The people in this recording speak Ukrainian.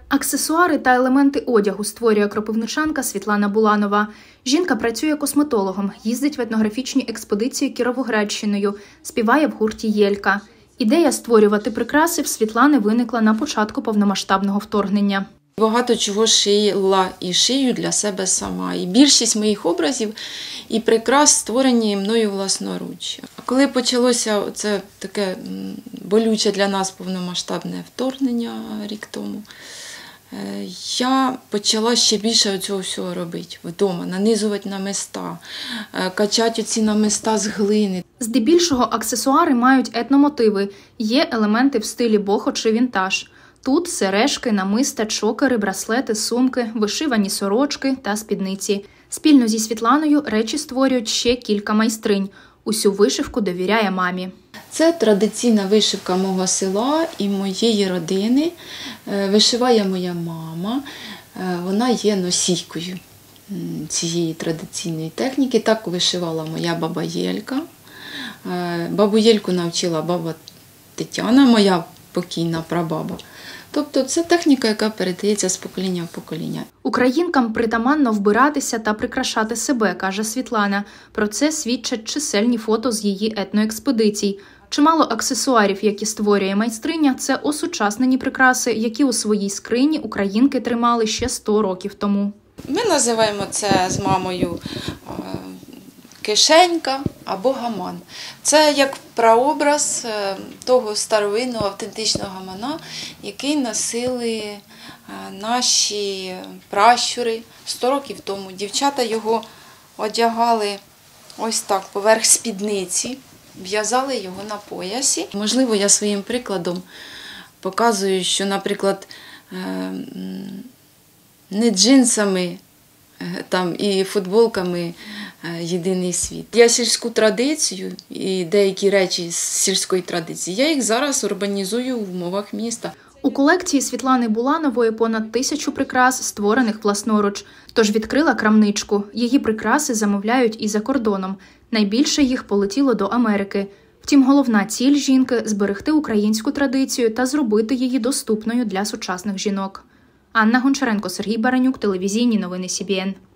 Аксесуари та елементи одягу створює кропивничанка Світлана Буланова. Жінка працює косметологом, їздить в етнографічні експедиції Кіровоградщиною, співає в гурті «Єлька». Ідея створювати прикраси в Світлани виникла на початку повномасштабного вторгнення. Багато чого шила і шию для себе сама. І більшість моїх образів і прикрас створені мною власноруч. Коли почалося це таке болюче для нас повномасштабне вторгнення рік тому, я почала ще більше цього всього робити вдома, нанизувати намиста, качати ці намиста з глини. Здебільшого аксесуари мають етномотиви, є елементи в стилі бохо чи вінтаж. Тут сережки, намиста, чокери, браслети, сумки, вишивані сорочки та спідниці. Спільно зі Світланою речі створюють ще кілька майстринь. Усю вишивку довіряє мамі. Це традиційна вишивка мого села і моєї родини. Вишиває моя мама. Вона є носійкою цієї традиційної техніки. Так вишивала моя баба Єлька. Бабу Єльку навчила баба Тетяна, моя покійна прабаба. Тобто це техніка, яка передається з покоління в покоління. Українкам притаманно вбиратися та прикрашати себе, каже Світлана. Про це свідчать чисельні фото з її етноекспедицій. Чимало аксесуарів, які створює майстриня, це осучаснені прикраси, які у своїй скрині українки тримали ще 100 років тому. Ми називаємо це з мамою кишенька або гаман. Це як прообраз того старовинного автентичного гамана, який носили наші пращури 100 років тому. Дівчата його одягали ось так поверх спідниці, в'язали його на поясі. Можливо, я своїм прикладом показую, що, наприклад, не джинсами там і футболками єдиний світ. Я сільську традицію і деякі речі з сільської традиції, я їх зараз урбанізую в умовах міста. У колекції Світлани Буланової понад 1000 прикрас, створених власноруч. Тож відкрила крамничку. Її прикраси замовляють і за кордоном. Найбільше їх полетіло до Америки. Втім, головна ціль жінки – зберегти українську традицію та зробити її доступною для сучасних жінок. Анна Гончаренко, Сергій Баранюк, телевізійні новини СІБІН.